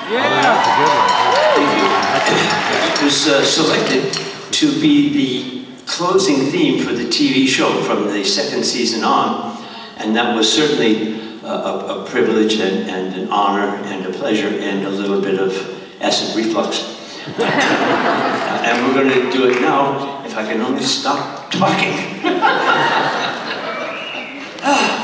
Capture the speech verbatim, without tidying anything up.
Yeah. Oh, that's a good one. It was uh, selected to be the closing theme for the T V show from the second season on, and that was certainly a, a, a privilege and, and an honor and a pleasure and a little bit of acid reflux. uh, and we're going to do it now, if I can only stop talking.